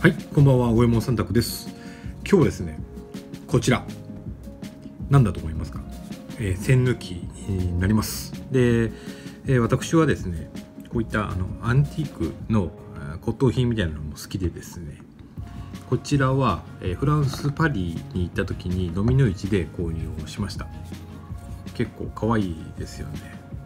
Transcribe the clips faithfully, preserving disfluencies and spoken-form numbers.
はい、こんばんは、五右衛門三択です。今日はですね、こちら何だと思いますか？えー、栓抜きになります。で、えー、私はですね、こういったあのアンティークの骨董品みたいなのも好きでですね、こちらは、えー、フランスパリに行った時にドミノ市で購入をしました。結構可愛いですよね。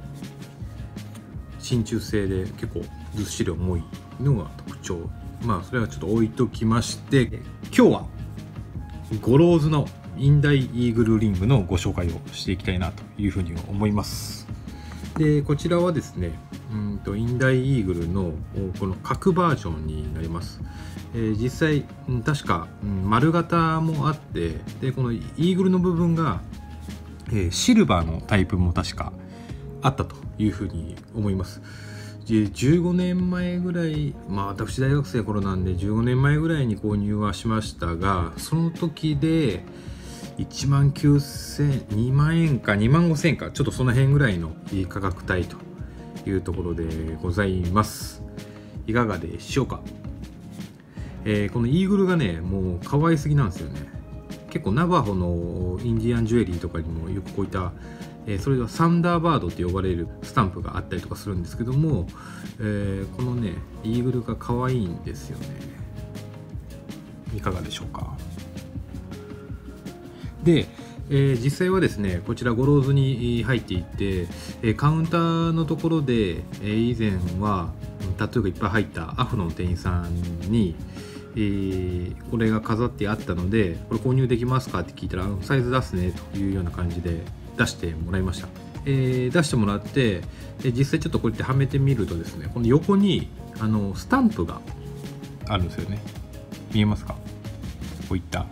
真鍮製で結構ずっしり重いのが特徴。まあそれはちょっと置いときまして、今日はゴローズのインダイイーグルリングのご紹介をしていきたいなというふうに思います。でこちらはですね、うんとインダイイーグルのこの角バージョンになります。えー、実際確か、うん、丸型もあって、でこのイーグルの部分が、えー、シルバーのタイプも確かあったというふうに思います。じゅうごねんまえぐらい、まあ私大学生頃なんでじゅうごねんまえぐらいに購入はしましたが、その時でいちまんきゅうせん、にまんえんかにまんごせんえんか、ちょっとその辺ぐらいの価格帯というところでございます。いかがでしょうか？えー、このイーグルがね、もう可愛すぎなんですよね。結構ナバホのインディアンジュエリーとかにもよくこういったえー、それがサンダーバードって呼ばれるスタンプがあったりとかするんですけども、えー、このねイーグルが可愛いんですよね。いかがでしょうか？で、えー、実際はですね、こちらゴローズに入っていて、えー、カウンターのところで、えー、以前はタトゥーがいっぱい入ったアフロの店員さんに、えー、これが飾ってあったので、これ購入できますかって聞いたら、サイズ出すねというような感じで出してもらいました。えー、出してもらって、で実際ちょっとこうやってはめてみるとですね、この横にあのスタンプがあるんですよね。見えますか？こういった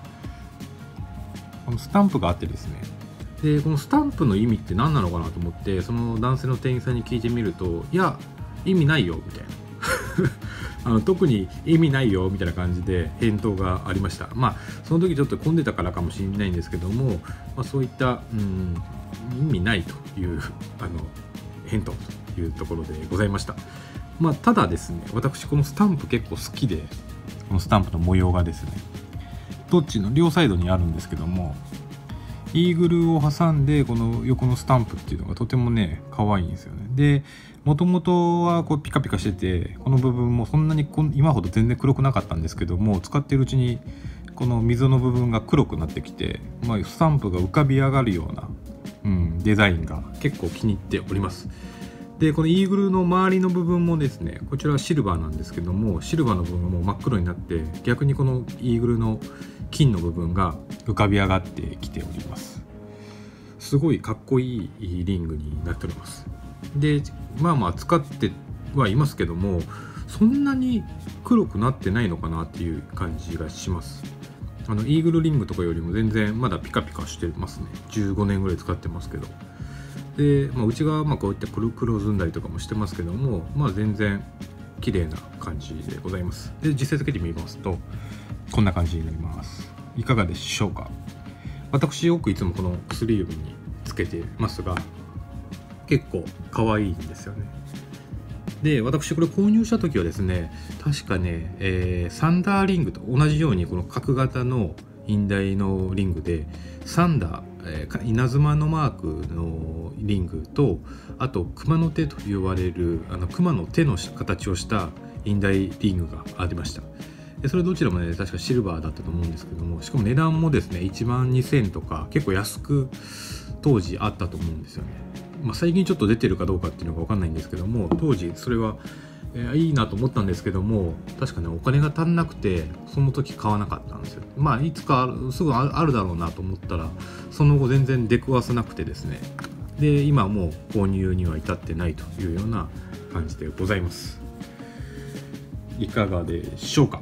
このスタンプがあってですね、でこのスタンプの意味って何なのかなと思って、その男性の店員さんに聞いてみると、いや意味ないよみたいなあの特に意味ないよみたいな感じで返答がありました。まあその時ちょっと混んでたからかもしれないんですけども、まあ、そういった、うん、意味ないというあの返答というところでございました。まあただですね、私このスタンプ結構好きで、このスタンプの模様がですね、どっちの両サイドにあるんですけども、イーグルを挟んでこの横のスタンプっていうのがとてもね可愛いんですよね。でもともとはこうピカピカしてて、この部分もそんなに今ほど全然黒くなかったんですけども、使ってるうちにこの溝の部分が黒くなってきて、まあ、スタンプが浮かび上がるような、うん、デザインが結構気に入っております。でこのイーグルの周りの部分もですね、こちらはシルバーなんですけども、シルバーの部分がもう真っ黒になって、逆にこのイーグルの金の部分が浮かび上がってきております。すごいかっこいいリングになっております。でまあまあ使ってはいますけども、そんなに黒くなってないのかなっていう感じがします。あのイーグルリングとかよりも全然まだピカピカしてますね。じゅうごねんぐらい使ってますけど。で、まあ、内側はまあこういった黒黒ずんだりとかもしてますけども、まあ全然綺麗な感じでございます。で実際つけてみますとこんな感じになります。いかがでしょうか？私よくいつもこの薬指につけてますが、結構可愛いんですよね。で私これ購入した時はですね、確かね、えー、サンダーリングと同じようにこの角型のインダイのリングでサンダー、えー、稲妻のマークのリングと、あと熊の手と呼ばれるあの熊の手の形をしたインダイリングがありました。でそれどちらもね確かシルバーだったと思うんですけども、しかも値段もですねいちまんにせんとか結構安く当時あったと思うんですよね。まあ、最近ちょっと出てるかどうかっていうのが分かんないんですけども、当時それは、えー、いいなと思ったんですけども、確かねお金が足んなくてその時買わなかったんですよ。まあいつかすぐあるだろうなと思ったら、その後全然出くわさなくてですね、で今もう購入には至ってないというような感じでございます。いかがでしょうか？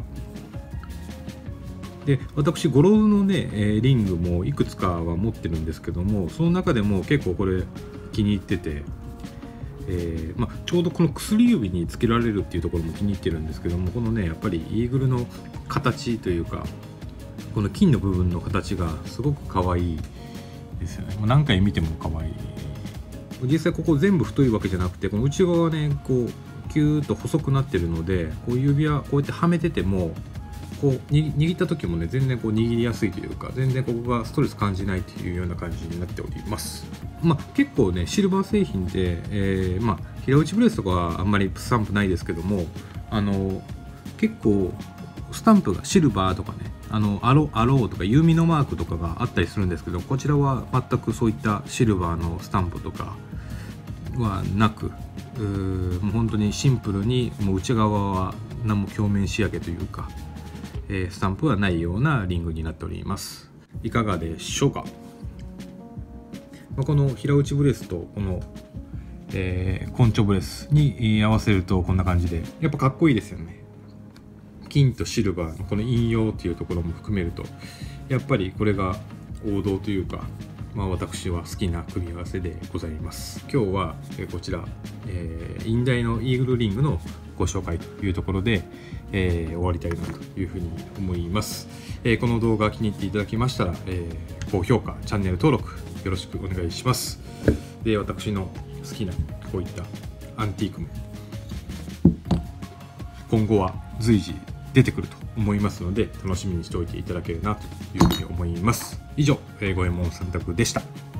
で私ゴローズのね、えー、リングもいくつかは持ってるんですけども、その中でも結構これ気に入ってて、えーまあ、ちょうどこの薬指につけられるっていうところも気に入ってるんですけども、このねやっぱりイーグルの形というか、この金の部分の形がすごく可愛いですよね。もう何回見ても可愛い。実際ここ全部太いわけじゃなくて、この内側はねこうキューッと細くなってるので、こう指輪こうやってはめててもこうに握った時もね全然こう握りやすいというか、全然ここがストレス感じないというような感じになっております。まあ、結構ねシルバー製品で、えー、まあ平打ちブレスとかはあんまりスタンプないですけども、あの結構スタンプがシルバーとかね、あのアロアローとか弓のマークとかがあったりするんですけど、こちらは全くそういったシルバーのスタンプとかはなく、うーもう本当にシンプルにもう内側は何も鏡面仕上げというか、えー、スタンプはないようなリングになっております。いかがでしょうか。まあ、この平打ちブレスとこの、えー、コンチョブレスに合わせるとこんな感じでやっぱかっこいいですよね。金とシルバーのこの陰陽っていうところも含めるとやっぱりこれが王道というか、まあ、私は好きな組み合わせでございます。今日はこちら、えー、インダイのイーグルリングのご紹介というところで、えー、終わりたいなというふうに思います。えー、この動画気に入っていただきましたら、えー、高評価、チャンネル登録よろしくお願いします。で、私の好きなこういったアンティークも今後は随時出てくると思いますので、楽しみにしておいていただけるなというふうに思います。以上、五右衛門さん択でした。